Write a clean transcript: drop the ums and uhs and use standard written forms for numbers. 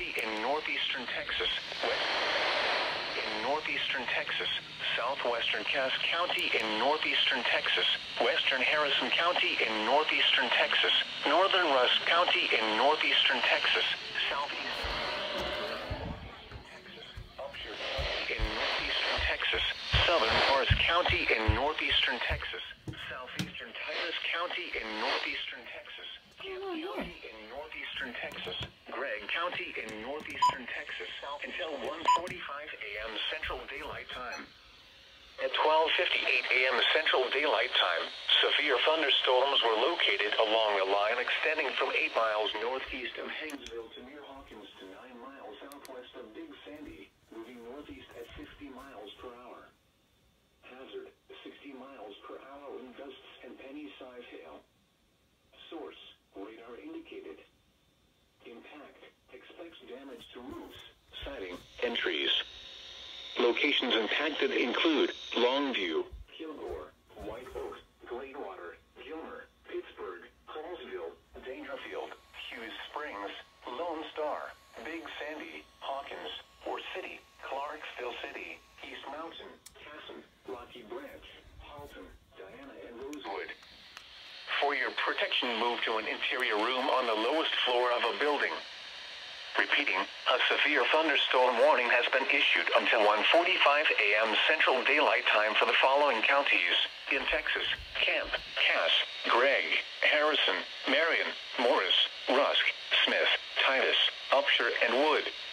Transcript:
County in northeastern Texas. In northeastern Texas. Southwestern Cass County in northeastern Texas. Western Harrison County in northeastern Texas. Northern Rusk County in northeastern Texas. Southeast Texas. Upshur in northeastern Texas. Southern Forest County in northeastern Texas. Southeastern Tyrus County in northeastern Texas. Camp County in northeastern Texas. Gregg County in northeastern Texas until 1:45 a.m. Central Daylight Time. At 12:58 a.m. Central Daylight Time, severe thunderstorms were located along the line extending from 8 miles northeast of Haynesville to near Hawkins to 9 miles southwest of Big Sandy, moving northeast at 60 miles per hour. Hazard, 60 miles per hour in gusts and penny-size hail. Source, radar indicated. Impact, expects damage to roofs, siding, and trees. Locations impacted include Longview, Kilgore, White Oak, Gladewater, Gilmer, Pittsburgh, Hallsville, Dangerfield, Hughes Springs, Lone Star, Big Sandy, Hawkins, Ore City, Clarksville City, East Mountain, Casson, Rocky Branch, Halton, Diana, and Rosewood. For your protection, move to an interior room on the lowest floor of a building. Repeating, a severe thunderstorm warning has been issued until 1:45 a.m. Central Daylight Time for the following counties in Texas: Camp, Cass, Gregg, Harrison, Marion, Morris, Rusk, Smith, Titus, Upshur, and Wood.